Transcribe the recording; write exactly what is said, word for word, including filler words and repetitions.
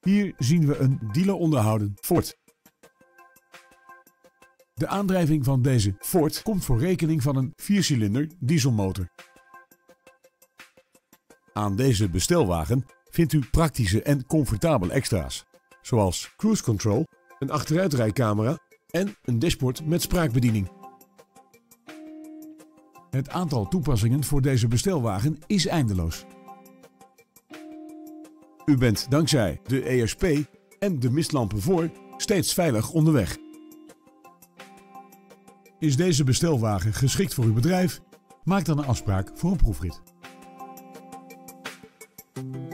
Hier zien we een dealer onderhouden Ford. De aandrijving van deze Ford komt voor rekening van een viercilinder dieselmotor. Aan deze bestelwagen vindt u praktische en comfortabele extra's, zoals cruise control, een achteruitrijcamera en een dashboard met spraakbediening. Het aantal toepassingen voor deze bestelwagen is eindeloos. U bent dankzij de E S P en de mistlampen voor steeds veilig onderweg. Is deze bestelwagen geschikt voor uw bedrijf? Maak dan een afspraak voor een proefrit.